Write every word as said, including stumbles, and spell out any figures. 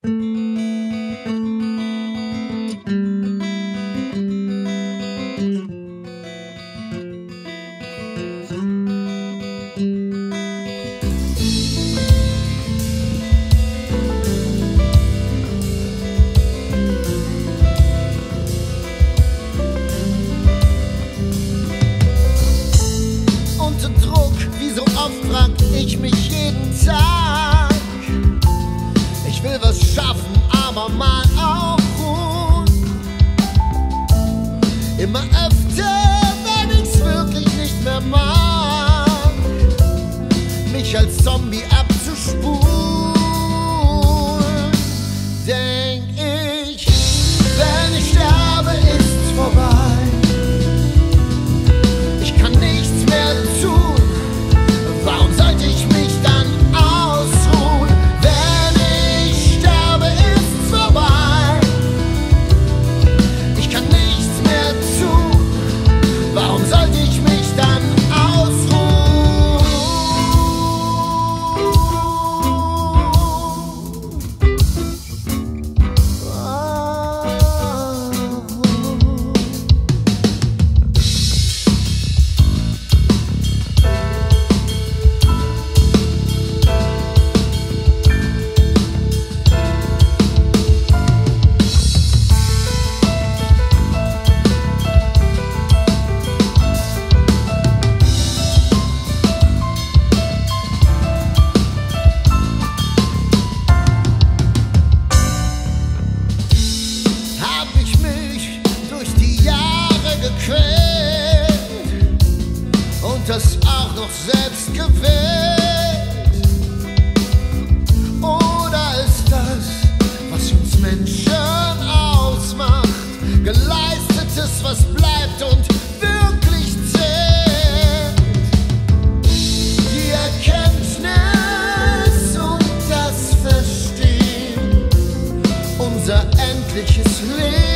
So oft frag ich mich jeden Tag. Ich will was schaffen, aber mal auch ruhen. Immer öfter, wenn ich's wirklich nicht mehr mag, mich als Zombie abzuspulen. Denk ich, wenn ich sterbe, ist's vorbei. Ich kann nichts mehr tun. Warum sollte ich mich dann ausruhen? Wenn ich sterbe, ist's vorbei. Ich kann nichts mehr tun. Warum sollte ich mich dann ausruhen? Und das auch noch selbst gewählt. Oder ist das, was uns Menschen ausmacht, Geleistetes, was bleibt und wirklich zählt? Die Erkenntnis und das Verstehen, unser endliches Leben.